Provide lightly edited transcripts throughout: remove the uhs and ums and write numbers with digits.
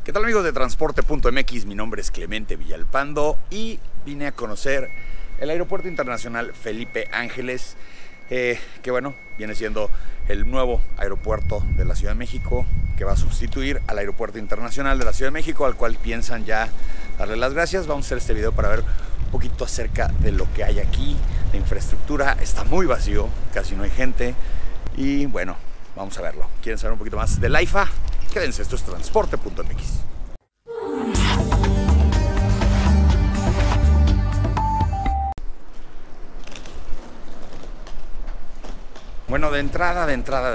¿Qué tal, amigos de Transporte.mx? Mi nombre es Clemente Villalpando y vine a conocer el Aeropuerto Internacional Felipe Ángeles, que bueno, viene siendo el nuevo aeropuerto de la Ciudad de México, que va a sustituir al Aeropuerto Internacional de la Ciudad de México, al cual piensan ya darle las gracias. Vamos a hacer este video para ver un poquito acerca de lo que hay aquí, de infraestructura. Está muy vacío, casi no hay gente y bueno, vamos a verlo. ¿Quieren saber un poquito más del AIFA? Quédense, esto es Transporte.mx. Bueno, de entrada,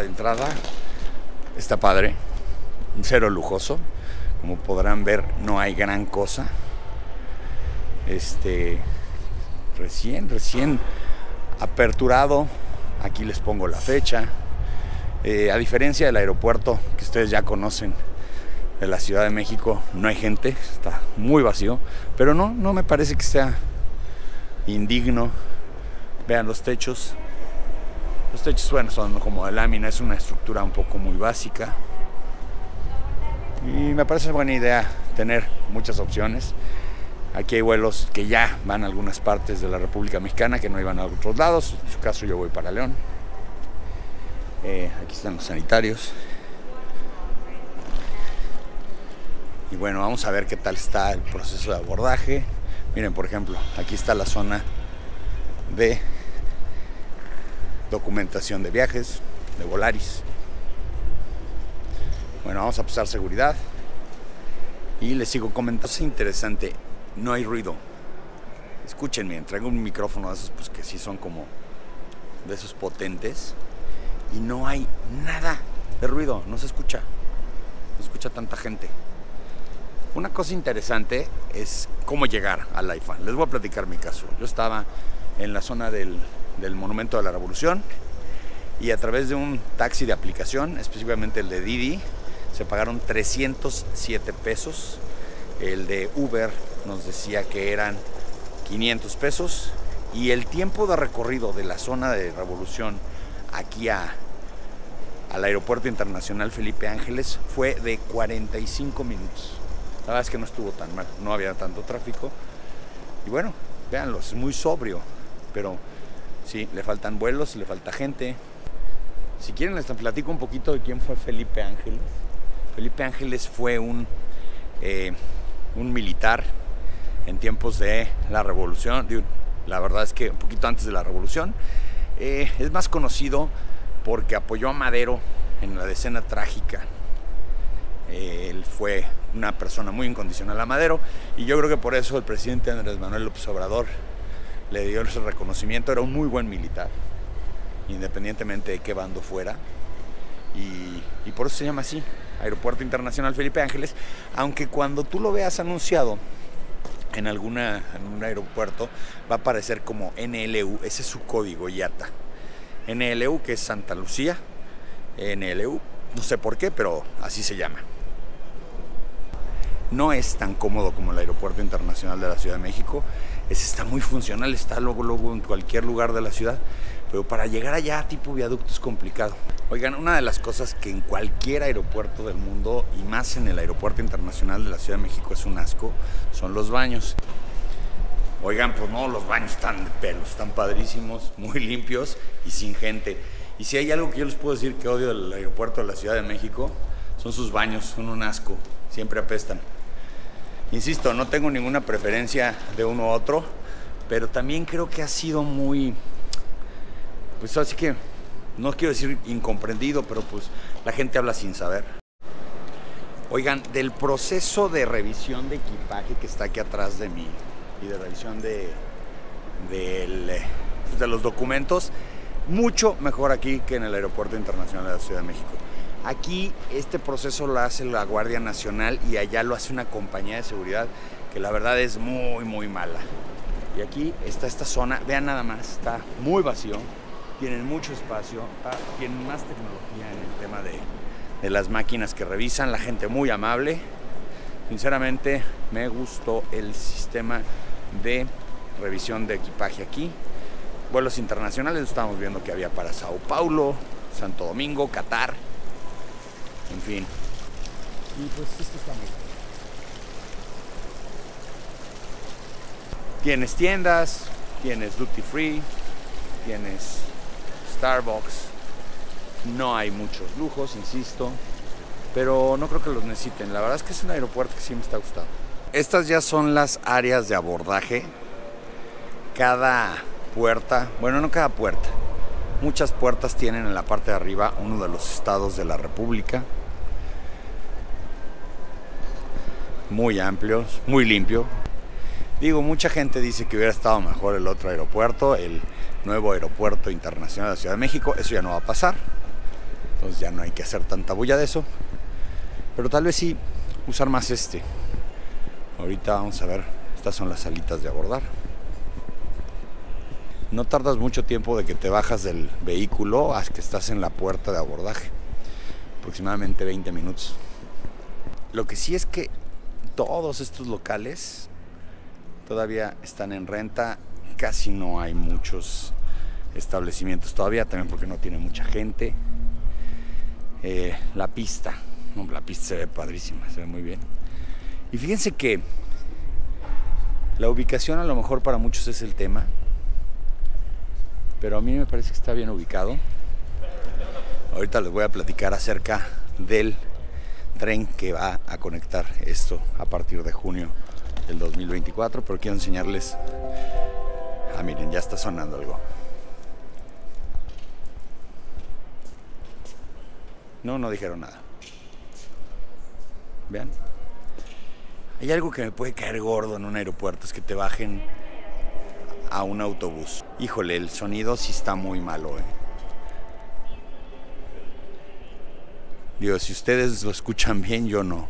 está padre, cero lujoso. Como podrán ver, no hay gran cosa. Recién aperturado. Aquí les pongo la fecha. A diferencia del aeropuerto que ustedes ya conocen de la Ciudad de México, no hay gente, está muy vacío, pero no me parece que sea indigno. Vean los techos. Los techos, bueno, son como de lámina, es una estructura un poco muy básica. Y me parece buena idea tener muchas opciones. Aquí hay vuelos que ya van a algunas partes de la República Mexicana, que no iban a otros lados. En su caso yo voy para León. Aquí están los sanitarios. Y bueno, vamos a ver qué tal está el proceso de abordaje. Miren, por ejemplo, aquí está la zona de documentación de viajes, de Volaris. Bueno, vamos a pasar seguridad y les sigo comentando. Es interesante, no hay ruido. Escúchenme, traigo un micrófono de esos, pues que sí son como de esos potentes, y no hay nada de ruido, no se escucha tanta gente. Una cosa interesante es cómo llegar al AIFA. Les voy a platicar mi caso. Yo estaba en la zona del Monumento de la Revolución y a través de un taxi de aplicación, específicamente el de Didi, se pagaron 307 pesos. El de Uber nos decía que eran 500 pesos y el tiempo de recorrido de la zona de Revolución aquí al Aeropuerto Internacional Felipe Ángeles fue de 45 minutos. La verdad es que no estuvo tan mal, no había tanto tráfico y bueno, véanlo, es muy sobrio, pero sí, le faltan vuelos, le falta gente. Si quieren les platico un poquito de quién fue Felipe Ángeles. Felipe Ángeles fue un militar en tiempos de la Revolución. La verdad es que un poquito antes de la Revolución. Es más conocido porque apoyó a Madero en la decena trágica. Él fue una persona muy incondicional a Madero y yo creo que por eso el presidente Andrés Manuel López Obrador le dio ese reconocimiento. Era un muy buen militar, independientemente de qué bando fuera, y por eso se llama así, Aeropuerto Internacional Felipe Ángeles, aunque cuando tú lo veas anunciado en un aeropuerto va a aparecer como NLU, ese es su código IATA. NLU, que es Santa Lucía, NLU, no sé por qué, pero así se llama. No es tan cómodo como el Aeropuerto Internacional de la Ciudad de México. Está muy funcional, está luego en cualquier lugar de la ciudad, pero para llegar allá tipo viaducto es complicado. Oigan, una de las cosas que en cualquier aeropuerto del mundo y más en el Aeropuerto Internacional de la Ciudad de México es un asco, son los baños. Oigan, pues no, los baños están de pelos, están padrísimos, muy limpios y sin gente. Y si hay algo que yo les puedo decir que odio del aeropuerto de la Ciudad de México, son sus baños, son un asco, siempre apestan. Insisto, no tengo ninguna preferencia de uno u otro, pero también creo que ha sido muy, pues así que, no quiero decir incomprendido, pero pues la gente habla sin saber. Oigan, del proceso de revisión de equipaje que está aquí atrás de mí y de revisión de los documentos, mucho mejor aquí que en el Aeropuerto Internacional de la Ciudad de México. Aquí este proceso lo hace la Guardia Nacional y allá lo hace una compañía de seguridad que la verdad es muy mala. Y aquí está esta zona, vean nada más, está muy vacío, tienen mucho espacio, tienen más tecnología en el tema de las máquinas que revisan, la gente muy amable. Sinceramente me gustó el sistema de revisión de equipaje aquí. Vuelos internacionales, estamos viendo que había para Sao Paulo, Santo Domingo, Qatar, en fin. Y pues esto está muy bien. Tienes tiendas, tienes duty free, tienes Starbucks. No hay muchos lujos, insisto, pero no creo que los necesiten. La verdad es que es un aeropuerto que sí me está gustando. Estas ya son las áreas de abordaje. Cada puerta, bueno, no cada puerta, muchas puertas tienen en la parte de arriba uno de los estados de la República. Muy amplios, muy limpio. Digo, mucha gente dice que hubiera estado mejor el otro aeropuerto, el nuevo aeropuerto internacional de la Ciudad de México. Eso ya no va a pasar, entonces ya no hay que hacer tanta bulla de eso, pero tal vez sí usar más este. Ahorita vamos a ver, estas son las salitas de abordar. No tardas mucho tiempo de que te bajas del vehículo hasta que estás en la puerta de abordaje, aproximadamente 20 minutos. Lo que sí es que todos estos locales todavía están en renta, casi no hay muchos establecimientos todavía, también porque no tiene mucha gente. La pista se ve padrísima, se ve muy bien. Y fíjense que la ubicación a lo mejor para muchos es el tema, pero a mí me parece que está bien ubicado. Ahorita les voy a platicar acerca del tren que va a conectar esto a partir de junio del 2024, pero quiero enseñarles. Miren, ya está sonando algo. No dijeron nada. Vean. Hay algo que me puede caer gordo en un aeropuerto, es que te bajen a un autobús. Híjole, el sonido sí está muy malo, Digo, si ustedes lo escuchan bien, yo no.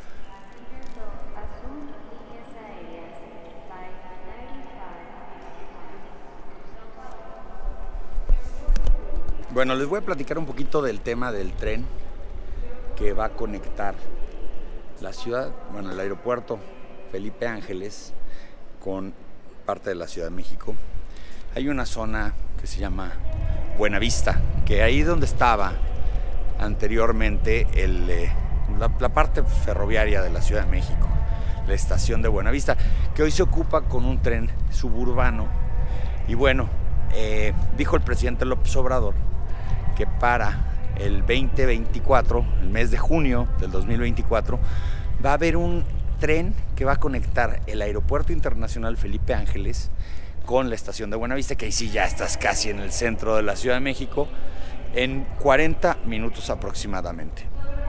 Bueno, les voy a platicar un poquito del tema del tren que va a conectar la ciudad, bueno, el aeropuerto Felipe Ángeles con parte de la Ciudad de México. Hay una zona que se llama Buenavista, que ahí donde estaba anteriormente la parte ferroviaria de la Ciudad de México, la estación de Buenavista, que hoy se ocupa con un tren suburbano. Y bueno, dijo el presidente López Obrador que para el 2024, el mes de junio del 2024, va a haber un tren que va a conectar el Aeropuerto Internacional Felipe Ángeles con la estación de Buenavista, que ahí sí ya estás casi en el centro de la Ciudad de México, en 40 minutos aproximadamente.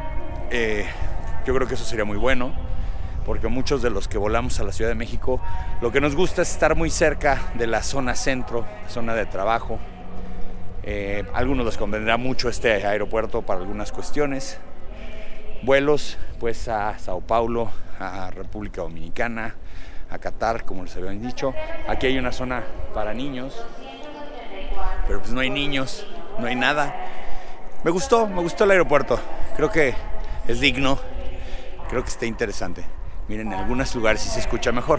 Yo creo que eso sería muy bueno, porque muchos de los que volamos a la Ciudad de México, lo que nos gusta es estar muy cerca de la zona centro, zona de trabajo. A algunos les convendrá mucho este aeropuerto para algunas cuestiones. Vuelos pues a Sao Paulo, a República Dominicana, a Qatar, como les había dicho. Aquí hay una zona para niños, pero pues no hay niños, no hay nada. Me gustó el aeropuerto. Creo que es digno, creo que está interesante. Miren, en algunos lugares sí se escucha mejor.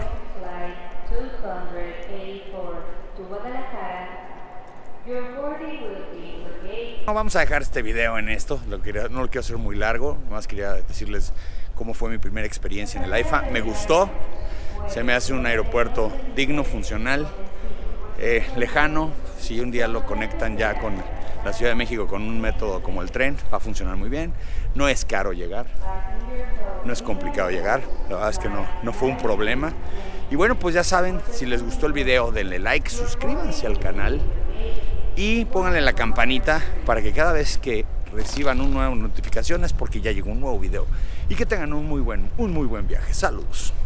No vamos a dejar este video en esto, no lo quiero hacer muy largo, nomás quería decirles cómo fue mi primera experiencia en el AIFA. Me gustó, se me hace un aeropuerto digno, funcional, lejano. Si un día lo conectan ya con la Ciudad de México con un método como el tren, va a funcionar muy bien. No es caro llegar, no es complicado llegar, la verdad es que no fue un problema. Y bueno, pues ya saben, si les gustó el video, denle like, suscríbanse al canal y pónganle la campanita para que cada vez que reciban una nueva notificación es porque ya llegó un nuevo video. Y que tengan un muy buen viaje. Saludos.